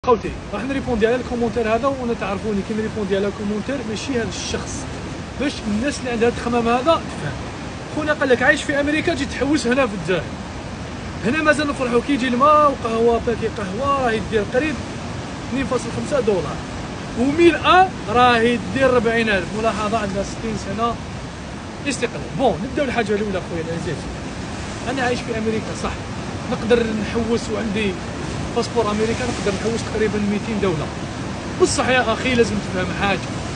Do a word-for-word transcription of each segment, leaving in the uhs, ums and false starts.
خوتي راح نريبوندي على الكومونتير هذا، وانا تعرفوني كي نريبوندي على الكومونتير ماشي هذا الشخص باش الناس اللي عندها التخمام هذا تفهم. خونا قال لك عايش في امريكا تجي تحوس هنا في الجزائر، هنا مازال نفرحوا كي يجي الماء وقهوه باكي قهوه راهي دير قريب اثنين فاصلة خمسة دولار، وميل ا راهي دير أربعين ألف. ملاحظه عندنا ستين سنه استقلال. بون نبداو الحاجه الاولى خويا العزيز، انا عايش في امريكا صح، نقدر نحوس وعندي باسبور امريكا، نقدر نحوس تقريبا مئتين دوله. بصح يا اخي لازم تفهم حاجه،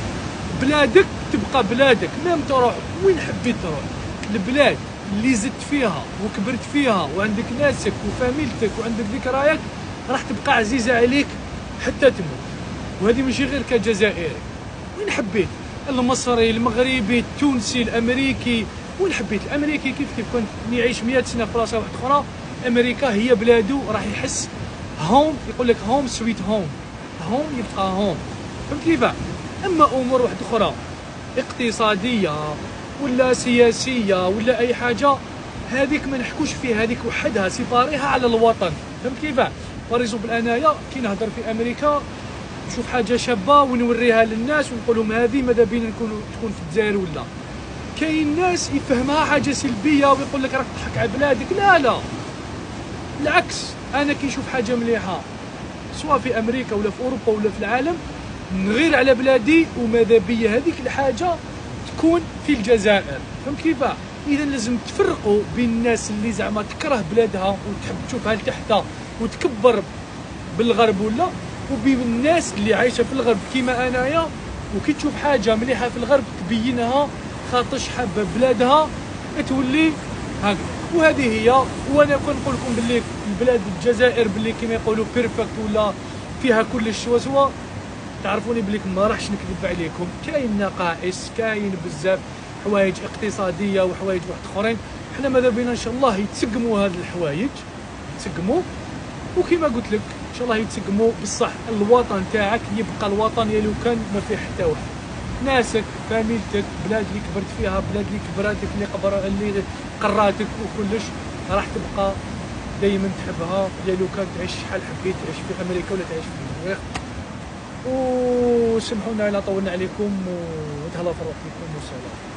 بلادك تبقى بلادك ميم تروح وين حبيت تروح. البلاد اللي زدت فيها وكبرت فيها وعندك ناسك وفاميلتك وعندك ذكريات راح تبقى عزيزه عليك حتى تموت. وهذه ماشي غير كجزائري، وين حبيت، المصري المغربي التونسي الامريكي، وين حبيت. الامريكي كيف كيف كان يعيش مئة سنه في بلاصه واحده اخرى، امريكا هي بلادو راح يحس هوم، يقول لك هوم سويت هوم، هوم يبقى هوم. فهمت كيفاه؟ اما امور واحده اخرى اقتصاديه ولا سياسيه ولا اي حاجه، هذيك ما نحكوش فيها، هذيك وحدها سيباريها على الوطن. فهمت كيفاه؟ باريزومبل انايا كي نهضر في امريكا نشوف حاجه شابه ونوريها للناس ونقول لهم هذه ماذا بينا نكون تكون في الجزائر. ولا كاين ناس يفهمها حاجه سلبيه ويقول لك راك تضحك على بلادك. لا لا بالعكس، انا كي نشوف حاجه مليحه سواء في امريكا ولا في اوروبا ولا في العالم نغير على بلادي، وماذا بيا هذيك الحاجه تكون في الجزائر. فهمت كيفاه؟ اذا لازم تفرقوا بين الناس اللي زعما تكره بلادها وتحب تشوفها لتحتها وتكبر بالغرب، ولا وبين الناس اللي عايشه في الغرب كيما انايا وكي تشوف حاجه مليحه في الغرب تبينها خاطرش حابه بلادها تولي هكذا. وهذه هي. وانا كنقول لكم باللي البلاد الجزائر باللي كيما يقولوا بيرفكت ولا فيها كل الشوسوه، تعرفوني باللي ما راحش نكذب عليكم، كاين نقائص، كاين بزاف حوايج اقتصاديه وحوايج واحد اخرين. حنا ماذا بينا ان شاء الله يتسقموا هذه الحوايج، يتسقموا، وكما قلت لك ان شاء الله يتسقموا. بصح الوطن تاعك يبقى الوطن يا لو كان ما فيه حتى واحد. ناسك، فاميلتك، بلاد اللي كبرت فيها، بلاد اللي كبراتك، اللي قبر اللي قراتك وكلش راح تبقى دائما تحبها يا لو كان تعيش شحال حبيت تعيش في امريكا ولا تعيش في المريخ. وسمحونا الا طولنا عليكم، وتهلا في روحكم وسلام.